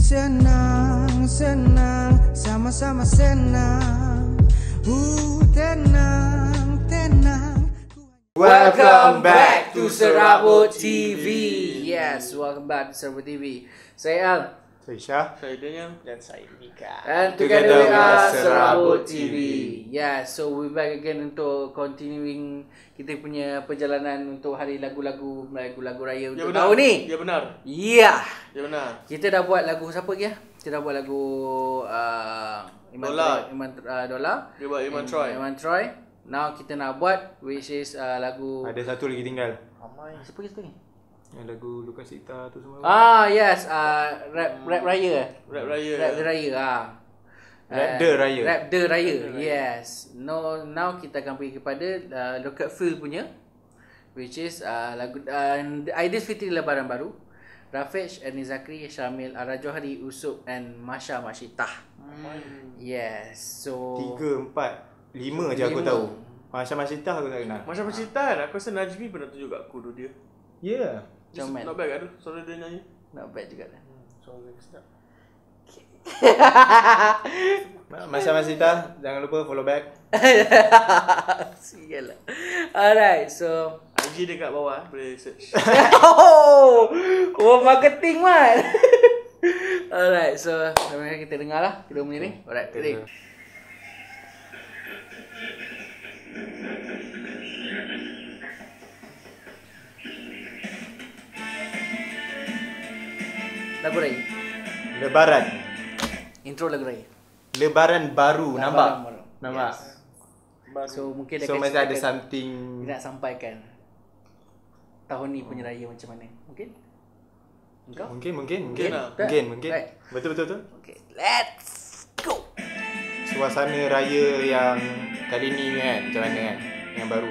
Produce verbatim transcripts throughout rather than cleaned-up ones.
Senang, senang, sama-sama senang. Uh, tenang, tenang. Welcome back to Serabut T V. Yes, welcome back to Serabut T V. Saya Al. Saya Syah. Saya Daniel. Dan saya Mika. And together we are Serabut T V. Yeah, so we back again untuk continuing kita punya perjalanan untuk hari lagu-lagu lagu-lagu raya untuk ya, tahun ni. Ya benar. Yeah. Ya benar. Kita dah buat lagu siapa lagi ya? Kita dah buat lagu uh, Iman Dola. Troy, Iman uh, Dola. Dia buat Iman Troy. Iman Troy. Now kita nak buat which is uh, lagu Ada satu lagi tinggal. Ramai. siapa kita ni? Yang lagu Lukas Ita tu semua. Ah yes, uh, rap rap raya. Rap raya. Rap the raya ah. Rap the raya. Rap the raya. Yes. No, now kita akan pergi kepada uh, Lokat Phil punya which is uh, lagu uh, Aidil Fitri Lebaran Baru. Rafiq, Ernie Zakri, Syamil Arajohari, Usop and Masha Mashitah. Hmm. Yes. So Tiga, empat, lima je aku Lima. tahu. Masya Masyitah aku tak kenal. Macam cerita kan, aku rasa Najmi pernah tunjuk kat aku tu dia. Ya. Yeah. Dia Comel. not bad kan tu, suara dia nyanyi. not bad juga lah. Suara dia sedap. Masya Masyitah, jangan lupa follow back. Sial lah. Alright, so I G dia kat bawah, boleh search. oh, oh marketing man. Alright, so mari kita dengar lah kita punya ni. Alright, ready. Lagu raya. Lebaran. Intro lagu raya. Lebaran baru, nampak? Lebaran baru. Nampak? Yes. So mungkin dia So akan masih ada ceritakan- something. dia nak sampaikan tahun ni punya raya macam mana. Mungkin? Engkau? Mungkin, mungkin, Mungkin mungkin. lah. Mungkin, mungkin. Right. Betul, betul, betul. Okay, let's go. Suasana raya yang kali ni kan, macam mana kan? Yang baru.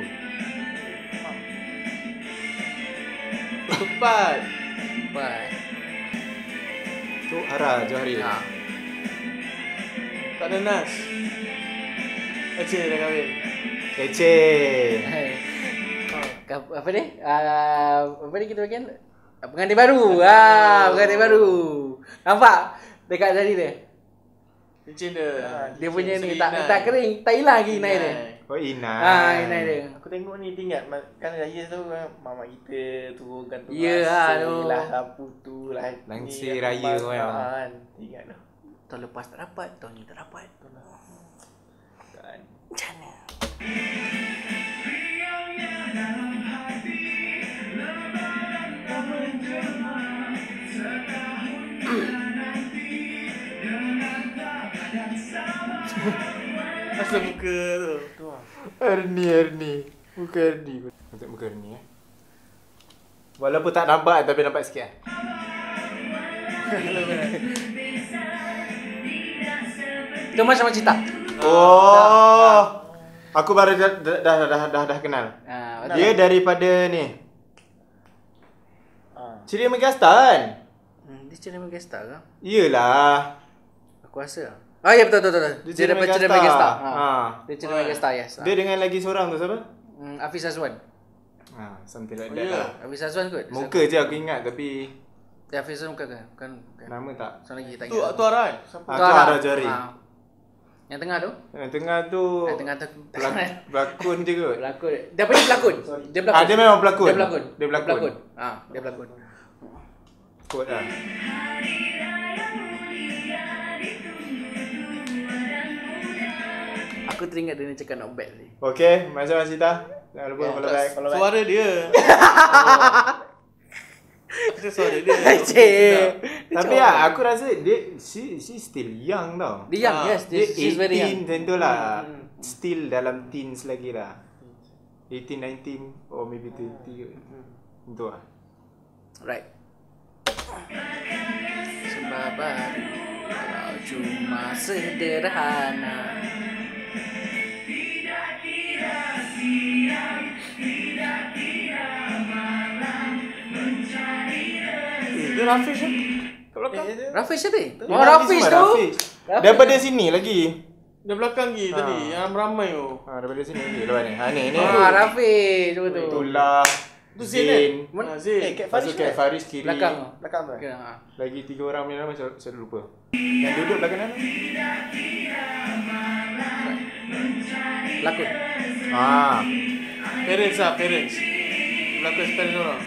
Tepat. Bye. Tu Ara Johari. Ha. Tak ada Nas. Aceh dah kahwin. Kece. Hai. Kap- Apa ni? Uh, apa ni kita bagian? Pengantin baru. Ah, pengantin baru. Nampak? Dekat tadi dia. Cincin dia. Dia punya ni Cincin tak inai. tak kering, tak hilang lagi inai dia. Inai. Oh, Ina. Ah, inai dia. Aku tengok ni tinggal kan raya tu kan mak kita turunkan tu. Ya, aduh. lah lampu tu lah. Langsir ni, raya tu kan. kan. Ingat tu. Tahun lepas tak dapat, tahun ni tak dapat. Kan. Macam mana? Asal muka tu. Tu lah. Ernie, Ernie. Muka Ernie. Untuk muka Ernie eh. Walaupun tak nampak tapi nampak sikit eh. Itu macam cerita. Oh. Aku baru dah dah dah dah, dah, dah kenal. Ah, Dia daripada ni. Ah. Ceria Megastar kan? Hmm, dia cerita Megastar ke? Iyalah. Aku rasa. Ah ya betul betul betul. Dia, Dia dapat cerita Megastar. Megastar. Ha. Ha. Dia cerita Megastar yes. Dia dengan lagi seorang tu siapa? Hmm, Hafiz Azwan. Ha, something like Oh, that ya. lah. Hafiz Azwan kot. Muka je aku ingat tapi Dia Hafiz Azwan bukan ke? Bukan. bukan. nama tak. Seorang lagi tak Tu ingat. tu Aran. Siapa? Ah, tu Ara Johari. Ha. Yang tengah tu? Yang tengah tu Yang tengah tu pelak- pelakon je kot. pelakon. Dia apa dia pelakon? Dia pelakon. Ah, dia memang pelakon. Dia pelakon. Dia pelakon. Ah, dia pelakon. Kot lah. Aku teringat dia ni cakap not bad tadi. Okay, macam Masita. Jangan lupa Ya, follow back. Follow back. Suara dia. Itu suara dia. Cik. Tapi ya, aku rasa dia she she still young tau. Dia young, Ah, yes. Dia Dia, she's very young. eighteen macam tu lah. Still dalam teens lagi lah. eighteen, nineteen or maybe twenty kot. Itu lah. Right. Sebab baru kalau cuma sederhana. Eh, dia Rafiq kan? Kat belakang. Rafiq tadi? Dia Oh lagi Rafiq semua tu. Rafiq. Daripada sini lagi. Dia belakang lagi Ha. tadi yang ramai tu. Ha, daripada sini lagi. Lepas ni. Ha ni ni. Ah Rafiq tu tu. Itulah. Tu Zain kan? Mana? Ah, Zain. Eh, Kat Lepas tu Faris Kat kan? Faris kiri. Belakang. Belakang tu. Okay, ha. Lagi tiga orang punya nama saya, saya lupa. Yang duduk belakang mana? Pelakon. Ah, Parents lah, parents. Belakang parents orang.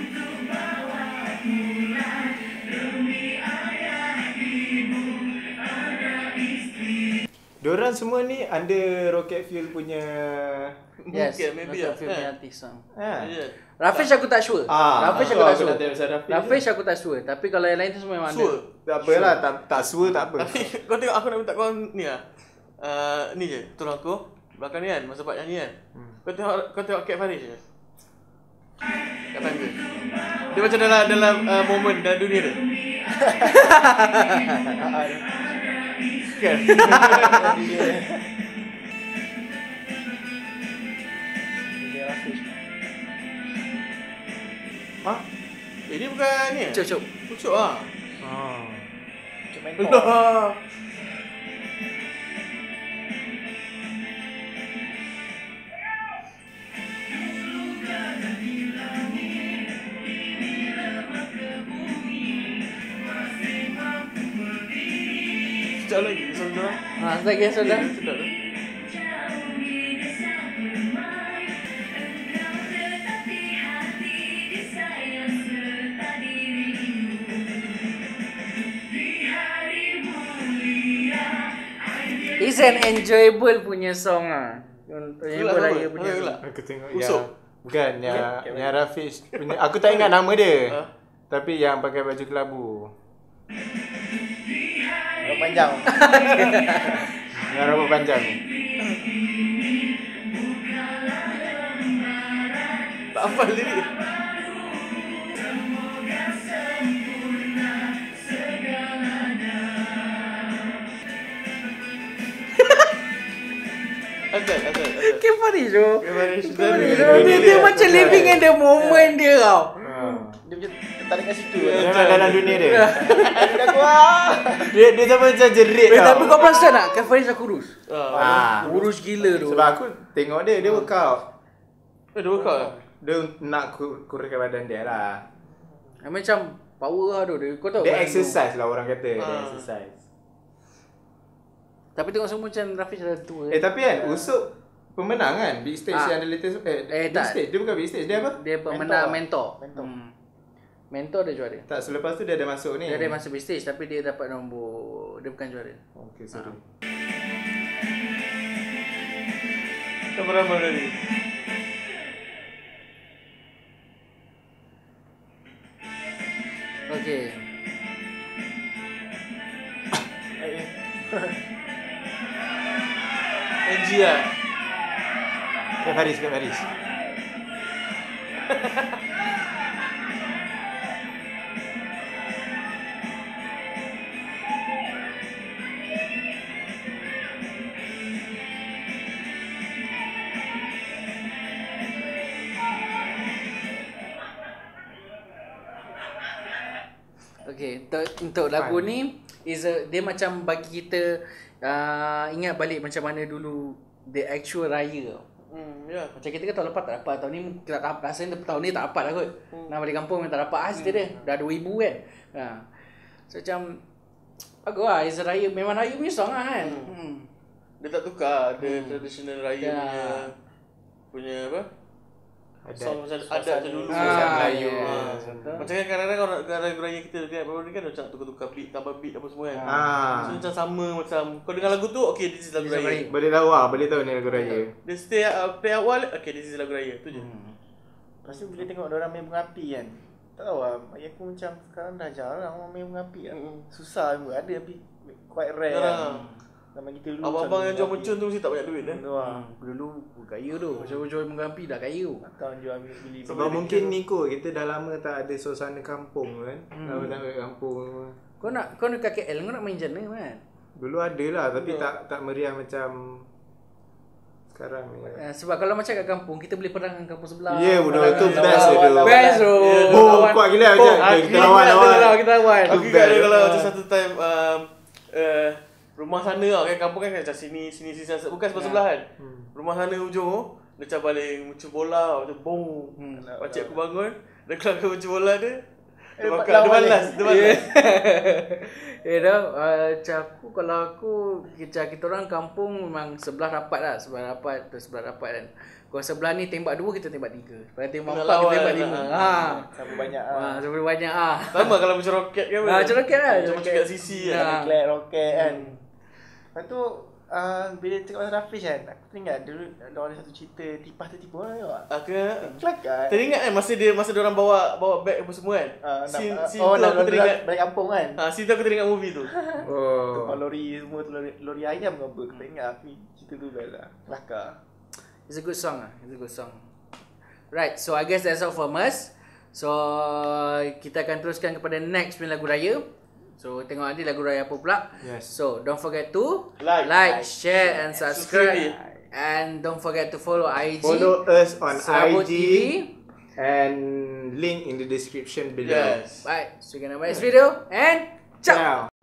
diorang semua ni under Rocket Fuel punya. Yes, Mungkin, maybe Rocket lah. Fuel punya Eh. artis. Ha. Ha. Ya. Rafish aku tak sure. Ah, Rafish aku oh, tak aku sure. nak tanya pasal Rafish. Rafish aku tak sure. Tapi kalau yang lain tu semua memang ada. Sure. Tak apalah, tak tak sure tak apa. Tapi kau tengok aku nak minta kau ni lah. Uh, ni je, tolong aku. Belakang ni kan, masa buat nyanyi kan. Hmm. Kau tengok kau tengok Kat Faris je. Kat tangga. Dia macam dalam dalam uh, momen dalam dunia dia. Kan? Ha? Eh dia bukan ni. Cuk cuk. Pucuk ah. Ah. Cuk mentor. Allah. Sekejap lagi saudara. Ha, lagi sudah. Sedap tu. It's an enjoyable punya song ah. Untuk enjoyable Gelak raya apa? punya. Gelak. Aku tengok Usuk. yang bukan yang yang Rafish punya. Aku tak ingat nama dia. Ha? Tapi yang pakai baju kelabu. Rambut panjang. Yang rambut panjang. Tak hafal lirik. Azal, Azal, Azal. Kat Faris tu. Kat Faris. Kat Faris tu. Dia, dia macam living in the moment dia tau. Ha. Dia macam tertarik kat situ. Dia memang dalam dunia dia. Dia dah kuat. Dia dia sampai macam jerit Eh, tau. tapi kau perasan tak? Kat Faris aku kurus. Ah. Ah. Kurus gila tu. Sebab aku tengok dia, dia workout. Eh, dia workout lah. Dia nak kur- kurangkan badan dia lah. Macam power lah tu. Dia, kau tahu Dia kan? exercise lah orang kata. Dia Ah. exercise. Tapi tengok semua macam Rafish dah tua. Eh tapi kan Usuk pemenang kan Big Stage Ah. yang ada latest eh, Eh, Big tak. Stage. Dia bukan Big Stage. Dia apa? Dia pemenang mentor. Mentor. Hmm. Mentor dia juara. Tak, selepas tu dia ada masuk ni. Dia ada masuk big stage tapi dia dapat nombor, dia bukan juara. Okay, sorry. Tak beramal tadi. Okey. N G lah. Kat Faris, kat Faris. Okey, untuk untuk lagu ni is a, dia macam bagi kita uh, ingat balik macam mana dulu the actual raya. Hmm, ya. Macam kita kan tahun lepas tak dapat, tahun ni kita tak dapat. Rasanya tahun ni tak dapat lah kot. Hmm. Nak balik kampung tak dapat ah cerita dia. Dah dua ribu kan. Ha. So macam bagus lah, is a raya, memang raya punya song lah kan. Hmm. hmm. Dia tak tukar. Dia hmm. traditional raya Ya. punya punya apa? Adat. Song macam adat macam dulu. Ah, Suasana Melayu. yes. Ah. Macam kan kadang-kadang kalau nak raya raya kita kan baru ni kan macam tukar-tukar beat, tambah beat apa semua kan. Ah. So macam sama macam kau dengar lagu tu okay this is lagu This is raya. raya. Boleh tahu lah, boleh tahu ni lagu raya. Dia stay uh, play awal okay this is lagu raya tu je. Hmm. Lepas tu bila tengok orang main bunga api kan. Tak tahu lah, mak aku macam sekarang dah jarang orang main bunga api lah. Hmm. Susah pun ada tapi quite rare Jarang. kan. Zaman kita dulu Abang-abang yang jual bunga api. mercun tu mesti tak banyak duit dah. Tu lah. Hmm. Dulu kaya tu. Jual-jual mengampi dah kaya. Atau jual ambil beli. Sebab mungkin ni kot, kita dah lama tak ada suasana kampung kan. Hmm. Lama tak ada kampung. Kau nak kau nak kat K L kau nak main jana kan? Dulu ada lah, tapi tak tak meriah macam sekarang ni. Uh, sebab kalau macam kat kampung kita boleh perang dengan kampung sebelah. Ya, bodoh, Perang tu dengan best lawan- tu. Best tu. Yeah, Oh, Lawan- kuat gila Oh, macam aku kita ingat lawan ada lawan. lah, kita lawan. Aku Tu ingat ada best. kalau Ah. macam satu time um, uh, rumah sana tau kan kampung kan macam sini sini sini sana. Bukan sebelah Ya. sebelah kan. Rumah sana hujung tu Dia macam baling muncul bola, macam boom. Hmm. Pakcik aku bangun, dia keluarkan muncul bola dia. Dia Eh, makan, lawan dia balas, dia balas. You know, uh, macam aku, kalau aku, kita, kita orang kampung memang sebelah rapat lah. Sebelah rapat, tu sebelah rapat kan. Kalau sebelah ni tembak dua, kita tembak tiga. Kalau tembak Kena empat, kita lawan tembak lah. lima. Ha. Sama banyak Ha, ah. sampai banyak ah. Sama kalau macam roket kan. Ah, macam roket lah. Macam macam kat sisi Ha. lah. Klet roket kan. Lepas tu uh, bila cakap pasal Rafish kan, aku teringat dulu ada ada satu cerita tipah tertipu lah tengok. Aku Kelakar. teringat kan masa dia masa dia orang bawa bawa beg apa semua kan. Ah, Scene nak- scene oh, tu nak aku teringat. balik kampung kan. Ha, scene tu aku teringat movie tu. Oh. Tukar lori semua tu lori, lori ayam ke apa. Aku tak ingat tapi cerita tu best lah. Kelakar. It's a good song ah. It's a good song. Right, so I guess that's all from us. So kita akan teruskan kepada next punya lagu raya. So tengok nanti lagu raya apa pula. Yes. So don't forget to Like, like, like, share and subscribe. subscribe. And don't forget to follow I G. Follow us on Serabut I G T V. and link in the description below. Yes. Right, so we can have next video and ciao. Ciao.